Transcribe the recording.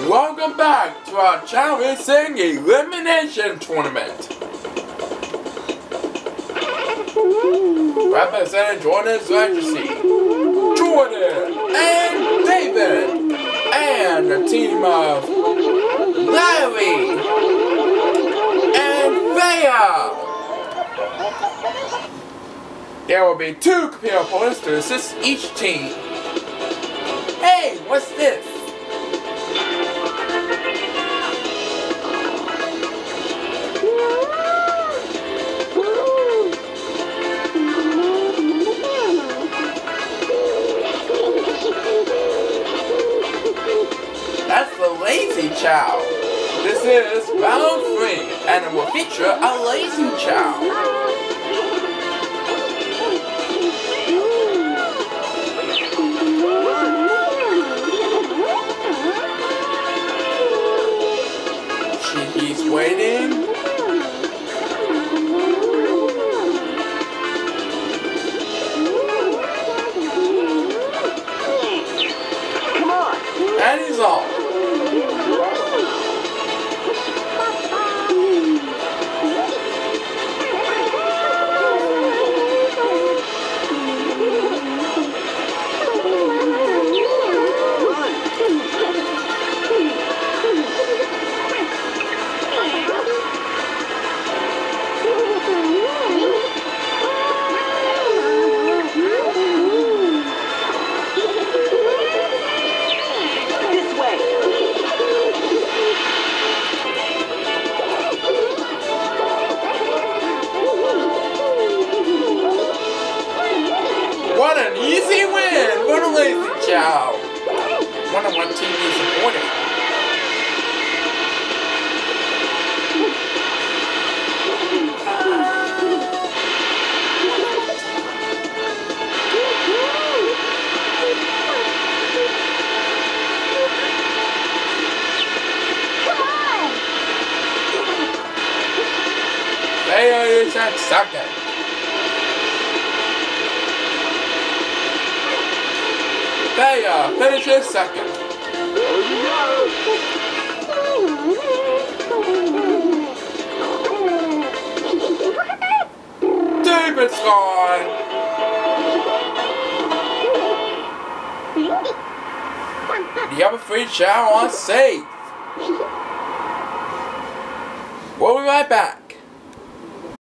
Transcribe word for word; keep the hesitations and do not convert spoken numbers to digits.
Welcome back to our Chao Elimination tournament. Representing Jordan's Legacy, Jordan and David, and a team of Larry and Thea. There will be two computer opponents to assist each team. Hey, what's this? That's the lazy Chao. This is round three, and it will feature a lazy Chao. He's waiting. Come on. And he's off. What an easy win for the lazy Chao. Wonder what team he's supporting. There is that second. Thea finishes second. David's gone. The other three Chao on safe. We'll be right back.